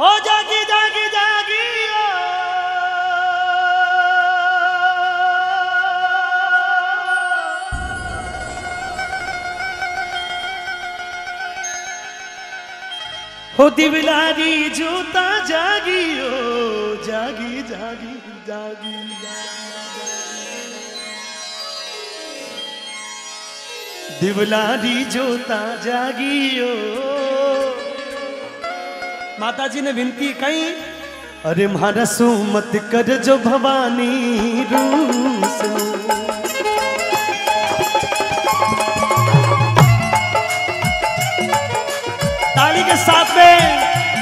ओ जागी जागी जागी हो दिवलारी जूता जागी ओ जागी जागी जागी दिवलारी जोता जागी ओ। माता जी ने विनती कही, अरे मारा सू मत कर जो भवानी रूस ताली के साथ में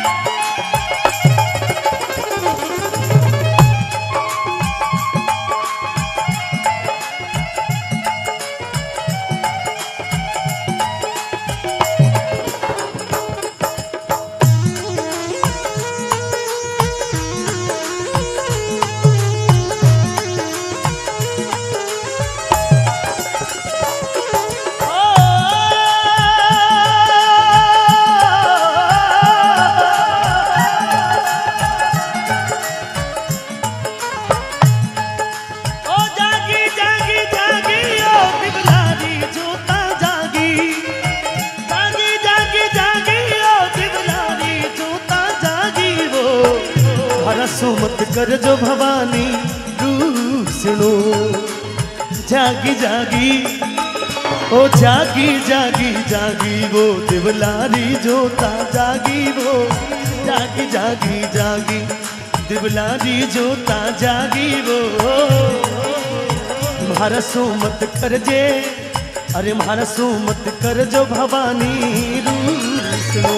मत कर जो भवानी रूसनो जागी जागी ओ जागी जागी जागी वो दिवलारी जोता जागी वो जागी जागी जागी दिवलारी जोता जागी वो मारा सो मत कर जे अरे मारा सो मत कर जो भवानी रूसनो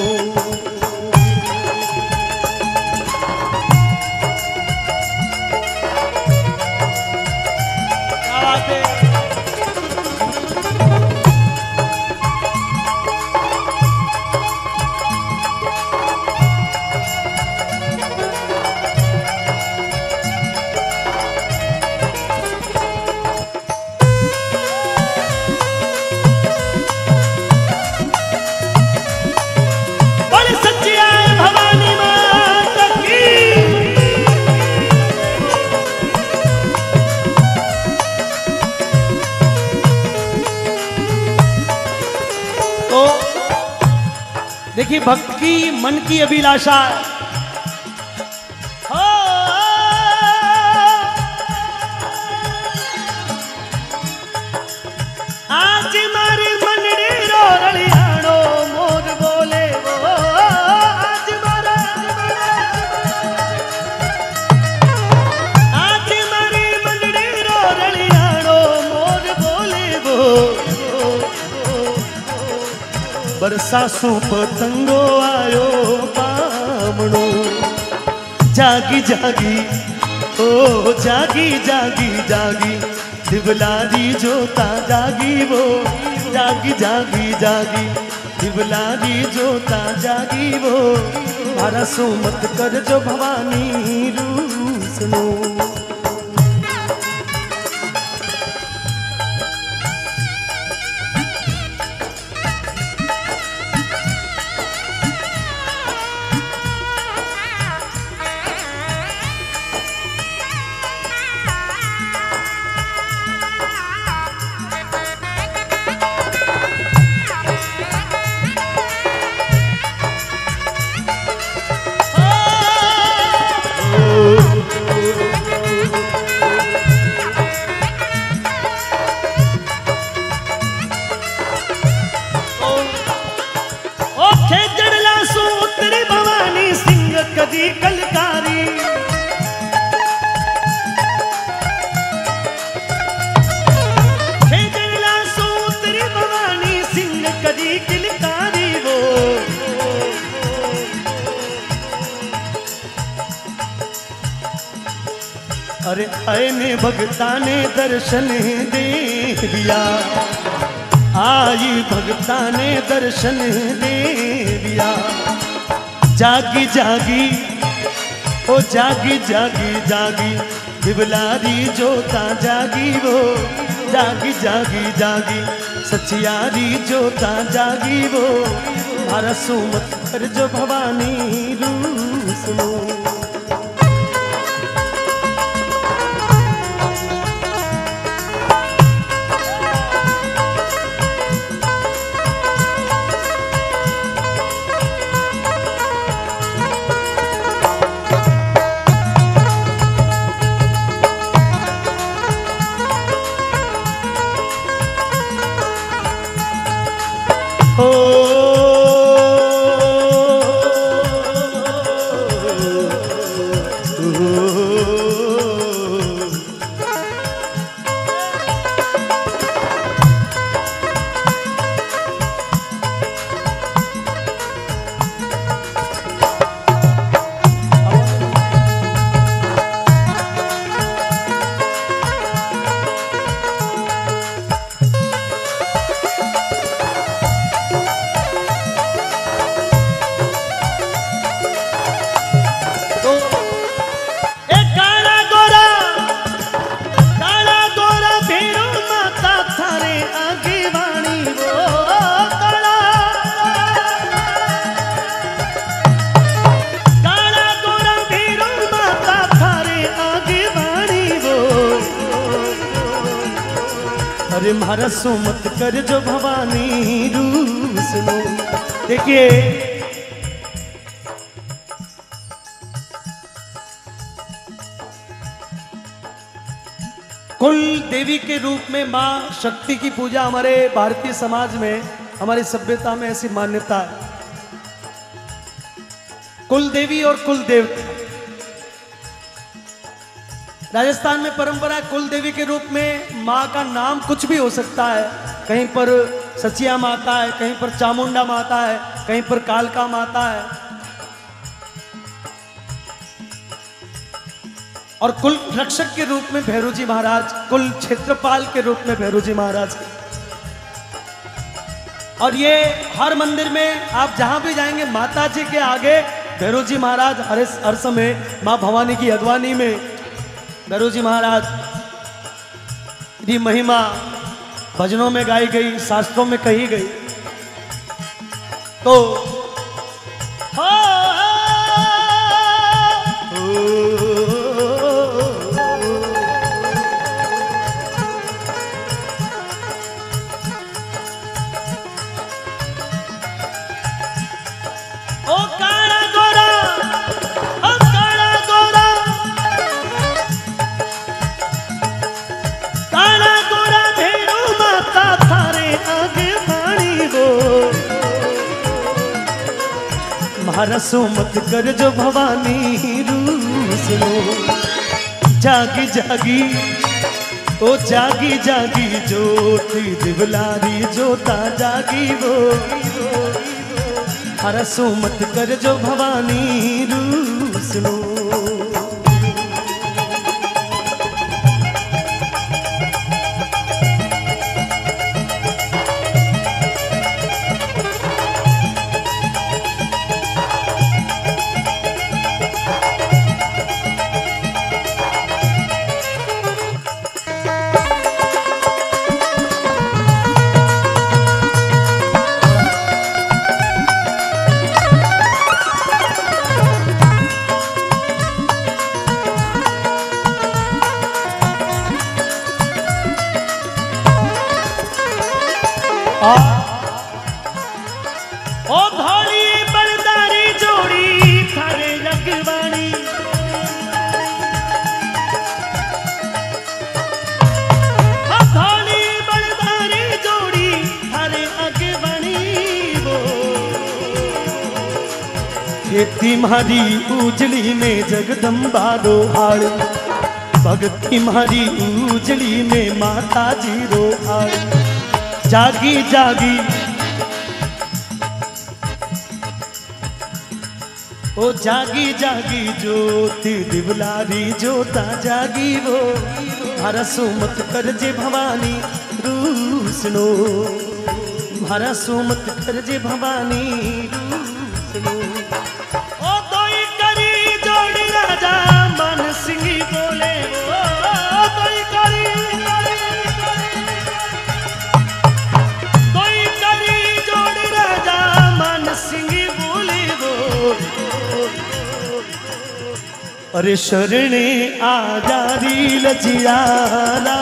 देखिए भक्त की मन की अभिलाषा हो आज मारी मनड़ी रो रलियाणो मोर बोले वो आज मारा आज मारी मनड़ी रो रलियाणो मोर बोले वो बरसा सू पतंगो आयो पामणो जागी जागी ओ जागी जागी जागी दिवलारी जोता जागी वो जागी जागी जागी दिवलारी जोता जागी वो मारा सो मत कर जो भवानी रूसनो कदी कलकारी खेजला सूत्री भवानी सिंह कदी किलकारी वो अरे आने भगता ने दर्शन दे दिया आई भगता ने दर्शन दे दिया जागी जागी ओ जागी जागी जागी दिवलारी जोता जागी वो जागी जागी जागी सचियारी जोता जागी वो हरसू मत कर जो भवानी रूसनो। अरे मारा सुमत कर जो भवानी रूसनो। देखिए कुल देवी के रूप में माँ शक्ति की पूजा हमारे भारतीय समाज में, हमारी सभ्यता में ऐसी मान्यता है। कुल देवी और कुल देवता, राजस्थान में परंपरा है कुल देवी के रूप में माँ का नाम कुछ भी हो सकता है। कहीं पर सचिया माता है, कहीं पर चामुंडा माता है, कहीं पर कालका माता है। और कुल रक्षक के रूप में भैरू जी महाराज, कुल क्षेत्रपाल के रूप में भैरू जी महाराज। और ये हर मंदिर में आप जहां भी जाएंगे माता जी के आगे भैरू जी महाराज हर समय माँ भवानी की अगवानी में भैरू जी महाराज की महिमा भजनों में गाई गई, शास्त्रों में कही गई। तो हरसो मत कर जो भवानी रूसनो। जागी जागी ओ जागी जागी ज्योति दिवलारी जोता जागी वो। हरसो मत कर जो भवानी रूसनो। ओ धोली बलदारी जोड़ी थारे रगवानी। ओ धोली बलदारी जोड़ी थारे अगवानी वो। खेती मारी उजली में जगदम्बा रोहाड़, भक्ति मारी उजली में माता जी रोहाड़। जागी जागी ओ जागी जागी ज्योति दिवलारी जोता जागी वो। हरसो मत कर जे भवानी रूसनो। हरसो मत कर जे भवानी रूसनो। ओ तोई करी जोड़ी राजा मन सिंह बोले ओ तोई करी अरे शरणे आजारी लजियारा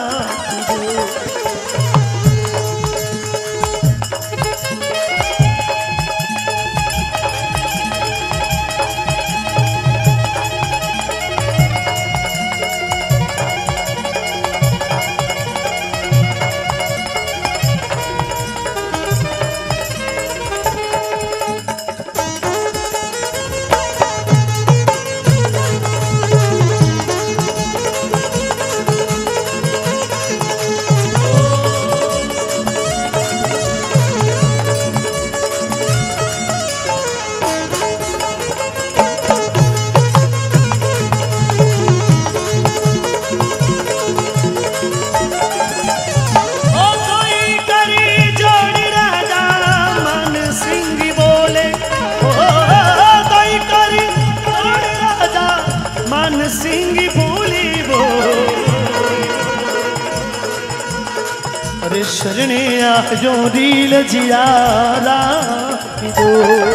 शरणे आजो रील जियारा जो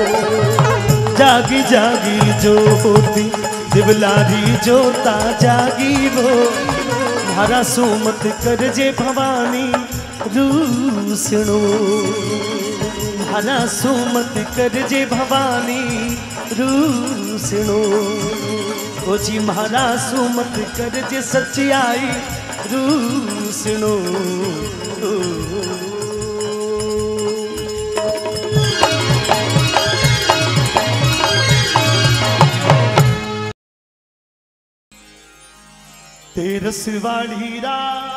जागी जागी जोती दिवलारी जोता जागी वो मारा सुमत करजे भवानी रूसणो मारा सुमत करजे भवानी रूसणो ओ जी मारा सुमत करजे सच्चाई रूसणो तेरस वाली रात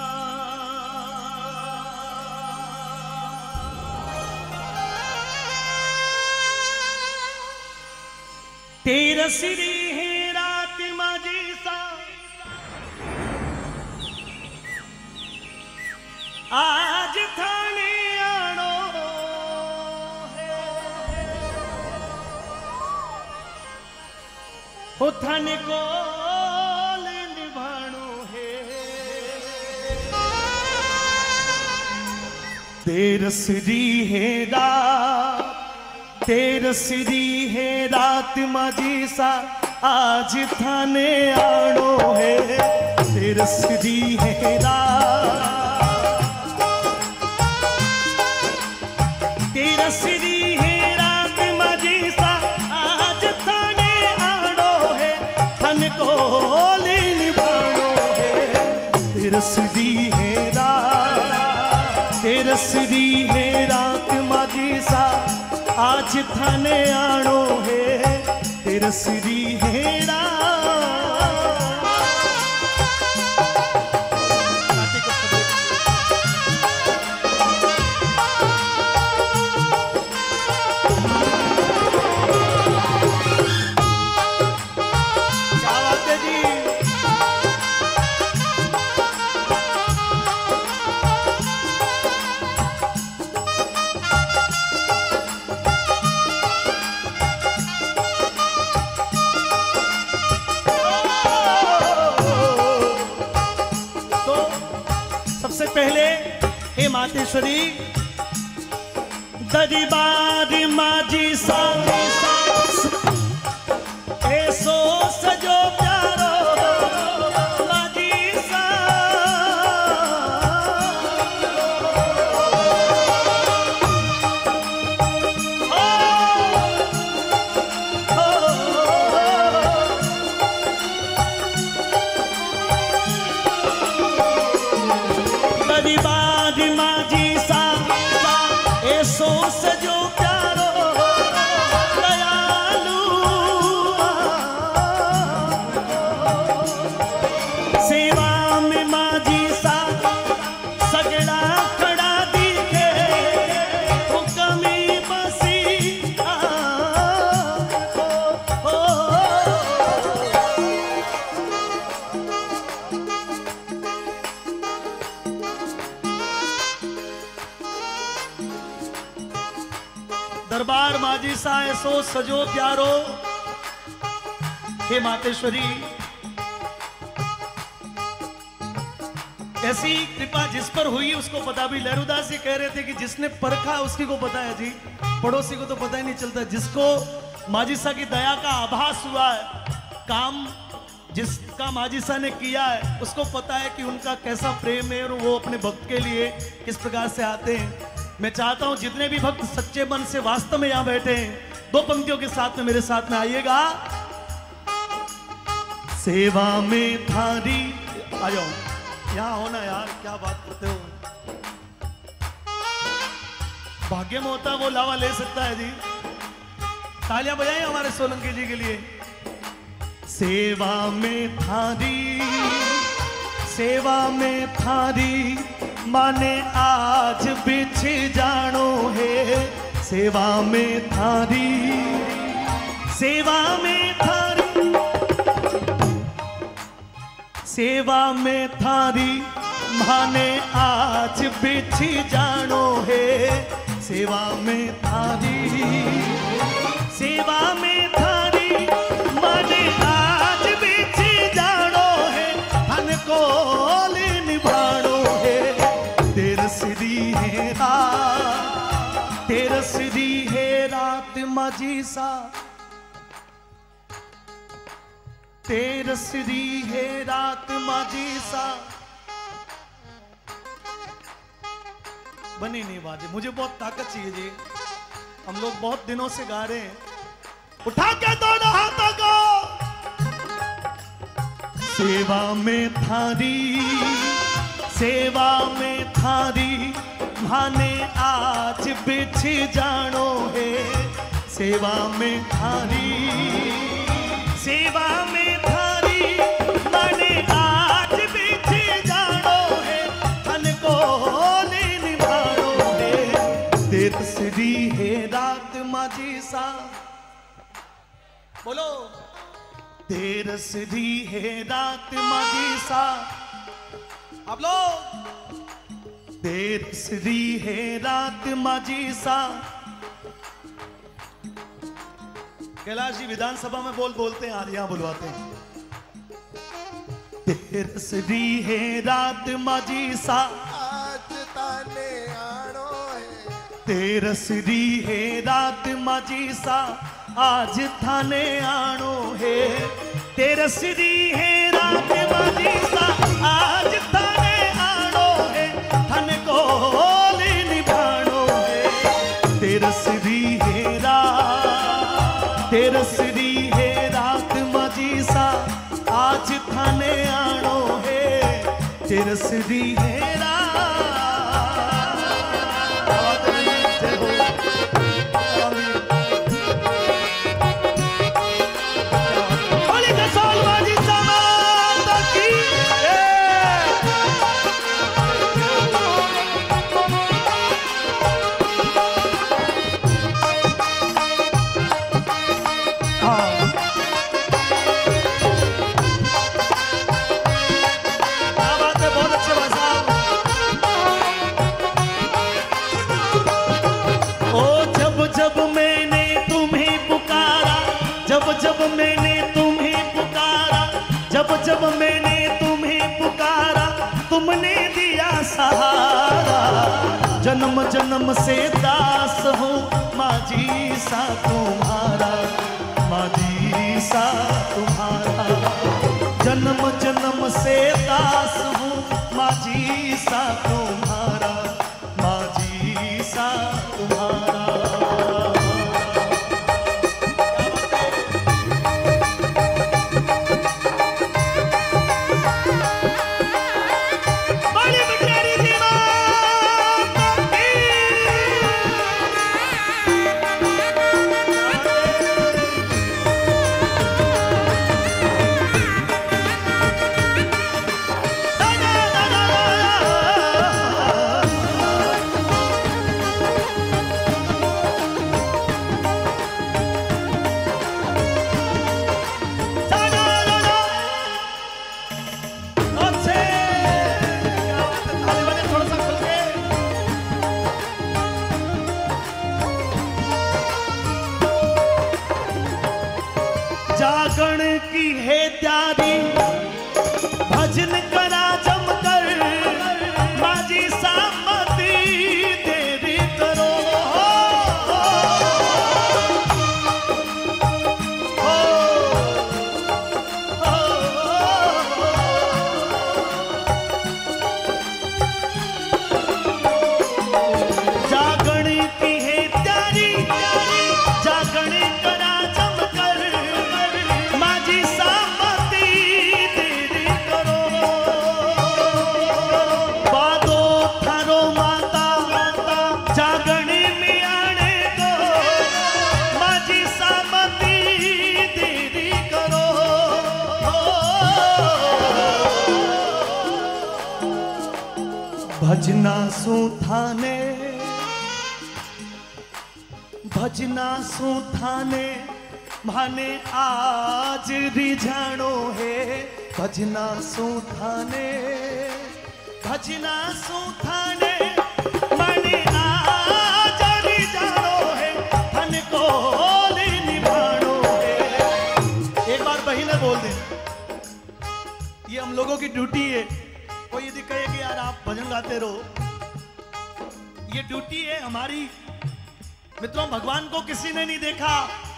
तेरस री है रात माजी सा आज थाने आनो है हो थाने को तेरसरी है रात तेरसरी है रात माजी सा आज थाने आनो है तेरसरी है रात तेरसरी है रात माजी सा आज थाने आनो है थाने को लेनी बानो है तेरसरी है तेरसरी है रात माजी सा आज थाने आनो है तेरसरी है पहले हे मातेश्वरी दरबार माजी सा ऐसो सजो प्यारो माजी सा सजो प्यारो दयालु सेवा में माजी सा सगड़ा खड़ा दिखे वो कमी बसी दरबार माजी सा ऐसो सजो प्यारो हे मातेश्वरी ऐसी कृपा जिस पर हुई उसको पता भी। लहरूदास जी कह रहे थे कि जिसने परखा उसकी को पता है जी, पड़ोसी को तो पता ही नहीं चलता। जिसको माजी सा की दया का आभास हुआ है काम जिसका माजी सा ने किया है उसको पता है कि उनका कैसा प्रेम है और वो अपने भक्त के लिए किस प्रकार से आते हैं। मैं चाहता हूं जितने भी भक्त सच्चे मन से वास्तव में यहां बैठे हैं, दो पंक्तियों के साथ में मेरे साथ में आइएगा। सेवा में थारी, आ जाओ यहां हो ना यार, क्या बात करते हो। भाग्य में होता वो लावा ले सकता है जी। तालियां बजाएं हमारे सोलंकी जी के लिए। सेवा में थारी, सेवा में थारी माने आज बिछ जानो है। सेवा में थारी, सेवा में थारी, सेवा में थारी माने आज बिछ जानो है। सेवा में थारी, सेवा में थारी माने आज बिछ जानो है। धन को निभानो है। तेरा सिरी है रात, तेरा सिरी है रात माझी सा, तेरा सिरी है रात माझी सा। बनी नहीं बात, मुझे बहुत ताकत चाहिए जी। हम लोग बहुत दिनों से गा रहे हैं। उठा के दोनों हाथों को। सेवा में थारी, सेवा में थारी माने आज बिछ जानो है। सेवा में थारी, सेवा में थारी माने आज बिछ जानो है। धन को निभानो है। तेरा सिरी है रात माझी सा, बोलो। तेरा सिरी है रात माझी सा, आप लोग। तेरा सिरी है रात माझी सा। कैलाश जी विधानसभा में बोलते हैं, आज यहां बुलवाते हैं। तेरा सिरी है रात माझी सा, आज ताने आनो है। तेरा सिरी है रात माझी सा, आज थाने आनो है। तेरा सिरी है रात माझी सा, आज थाने आनो है। धन को निभानो है। तेरा सिरी है रात, तेरा सिरी है रात माझी सा, आज थाने आनो है। तेरा सिरी है रात। जब मैंने तुम्हें पुकारा, जब जब मैंने तुम्हें पुकारा, तुमने दिया सहारा। जन्म जन्म से दास हूँ माझी सा तुम्हारा, माझी सा तुम्हारा। जन्म जन्म से दास हूँ माझी सा तुम्हारा, माझी सा तुम्हारा। जागरण की है त्यारी, भजन करा जमकर, माझी सामती देरी करो। भजना सू थाने, भजना सू थाने माने आज रिझाणो है। भजना सू थाने, भजना सू थाने माने आज रिझाणो है, धन को निभाणो है। एक बार बहिने बोल दे, ये हम लोगों की ड्यूटी है। कोई यदि कहे कि यार आप भजन गाते रहो, ये ड्यूटी है हमारी। मित्रों, भगवान को किसी ने नहीं देखा।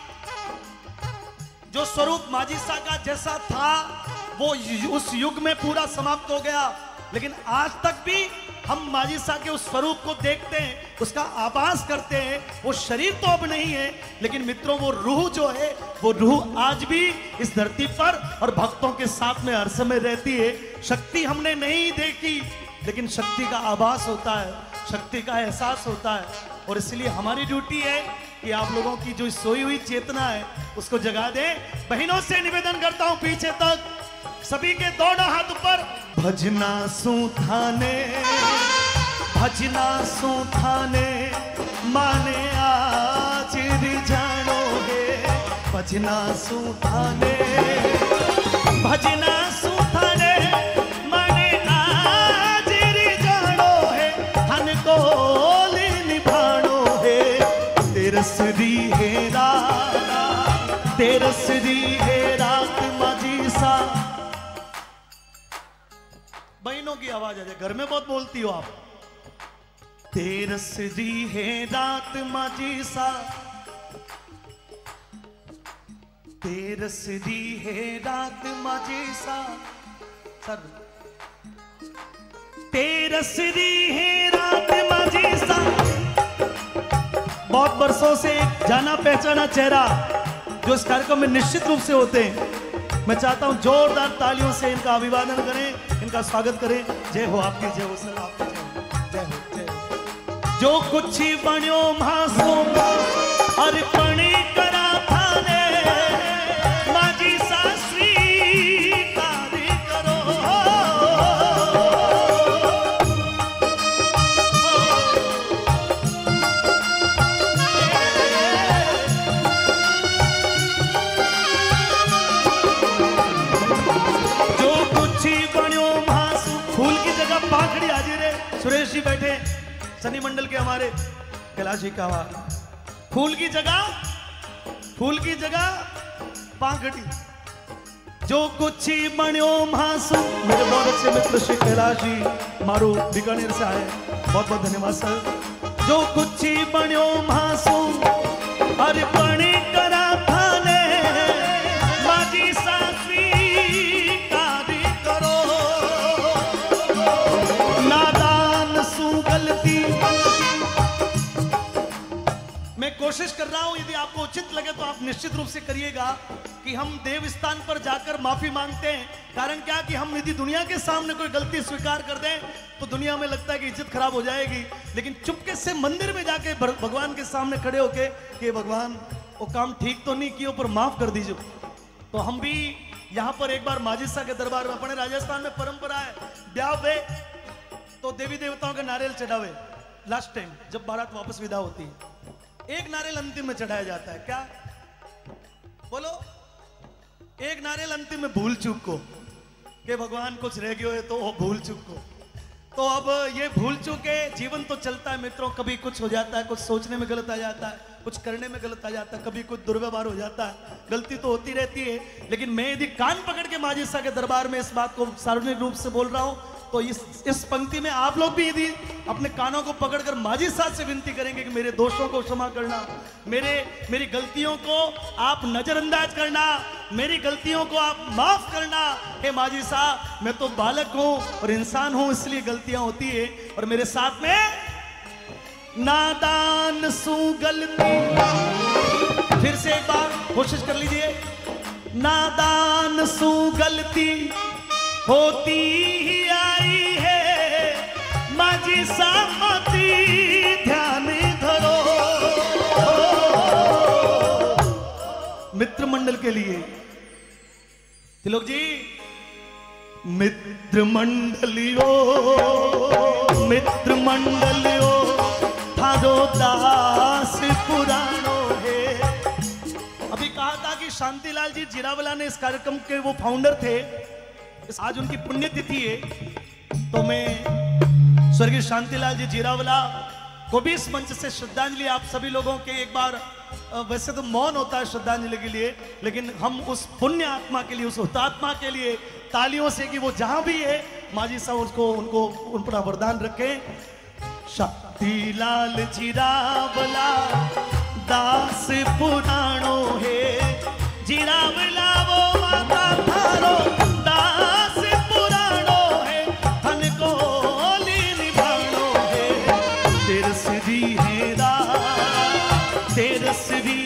जो स्वरूप माझी सा का जैसा था वो उस युग में पूरा समाप्त हो गया, लेकिन आज तक भी हम माझी सा के उस स्वरूप को देखते हैं, उसका आभास करते हैं। वो शरीर तो अब नहीं है, लेकिन मित्रों वो रूह जो है, वो रूह आज भी इस धरती पर और भक्तों के साथ में हर समय रहती है। शक्ति हमने नहीं देखी, लेकिन शक्ति का आभास होता है, शक्ति का एहसास होता है। और इसलिए हमारी ड्यूटी है कि आप लोगों की जो सोई हुई चेतना है उसको जगा दें। बहनों से निवेदन करता हूं, पीछे तक सभी के दोनों हाथ ऊपर। भजना सू थाने, भजना सू थाने माने आज रिझाणो है। भजना सू थाने, भजना सू थाने माने आज रिझाणो है, धन को निभाणो है। तेरसरी है रात, तेरसरी है रात माझी सा। बहनों की आवाज आ जाए, घर में बहुत बोलती हो आप। तेरसरी है रात माझी सा, तेरसरी है रात माझी सा। सर, तेरसरी है रात माझी सा। बहुत बरसों से एक जाना पहचाना चेहरा जो इस कार्यक्रम में निश्चित रूप से होते हैं, मैं चाहता हूं जोरदार तालियों से इनका अभिवादन करें, इनका स्वागत करें। जय हो आपकी, जय हो सर आपकी, जय हो, जय हो। जो कुछ बण्यो मासूम अर्पणी करा थाने, माझी सा स्वीकार करो। पाखड़ी हाजिर है। सुरेश जी बैठे, सनी मंडल के हमारे कैलाश जी का फूल की जगह, फूल की जगह पाखड़ी। जो कुछ बण्यो मासू। मेरे बहुत अच्छे मित्र श्री कैलाश जी मारू बीकानेर से आए, बहुत बहुत धन्यवाद सर। जो कुछ बण्यो मासू अर्पणी करा थाने, माझी सा स्वीकार करो। गलती मैं कोशिश कर रहा हूं, यदि आपको उचित लगे तो आप निश्चित रूप से करिएगा कि हम देव स्थान पर जाकर माफी मांगते हैं। कारण क्या कि हम यदि दुनिया के सामने कोई गलती स्वीकार कर दें तो दुनिया में लगता है कि इज्जत खराब हो जाएगी, लेकिन चुपके से मंदिर में जाके भगवान के सामने खड़े होके कि भगवान वो काम ठीक तो नहीं किया पर माफ कर दीजिए। तो हम भी यहाँ पर एक बार माझी सा के दरबार में, अपने राजस्थान में परंपरा है ब्याह में तो देवी देवताओं के नारियल चढ़ावे। लास्ट टाइम जब बारात वापस विदा होती है, एक नारियल अंतिम में चढ़ाया जाता है। क्या बोलो? एक नारियल अंतिम में भूल चूक को, कि भगवान कुछ रह गए तो वो भूल चूक को। तो अब ये भूल चूक है, जीवन तो चलता है मित्रों, कभी कुछ हो जाता है, कुछ सोचने में गलत आ जाता है, कुछ करने में गलत आ जाता है, कभी कुछ दुर्व्यवहार हो जाता है, गलती तो होती रहती है। लेकिन मैं यदि कान पकड़ के माझी सा के दरबार में इस बात को सार्वजनिक रूप से बोल रहा हूं, तो इस पंक्ति में आप लोग भी यदि अपने कानों को पकड़कर माझी साहब से विनती करेंगे कि मेरे दोषों को क्षमा करना, मेरी गलतियों को आप नजरअंदाज करना, मेरी गलतियों को आप माफ करना। हे माझी साहब, मैं तो बालक हूं और इंसान हूं, इसलिए गलतियां होती है। और मेरे साथ में नादान सू गलती, फिर से एक बार कोशिश कर लीजिए। नादान सू गलती होती ही आई है, माझी सामती ध्यान धरो। मित्र मंडल के लिए तिलक जी, मित्र मंडलियों मित्र मंडलियो थारो दास पुराणो है। अभी कहा था कि शांतिलाल जी जीरावला ने इस कार्यक्रम के वो फाउंडर थे। आज उनकी पुण्यतिथि है, तो मैं स्वर्गीय शांतिलाल जी जीरावला को भी इस मंच से श्रद्धांजलि आप सभी लोगों के एक बार, वैसे तो मौन होता है श्रद्धांजलि के लिए, लेकिन हम उस पुण्य आत्मा के लिए, उस हुतात्मा के लिए तालियों से कि वो जहां भी है माजी साहब उसको उनको उन पर वरदान रखें। शांतिलाल जीरावला दास पुराणो है, जीरावला वो माता थारो दास पुराणो है, धन को निभाणो है। तेरसरी है तेरसरी